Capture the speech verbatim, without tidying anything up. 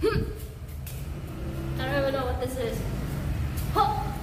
I don't even know what this is. Huh.